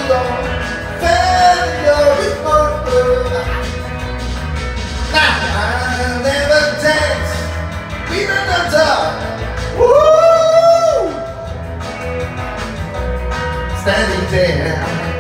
don't fail your response. Now I never dance with another. Woo! Standing there.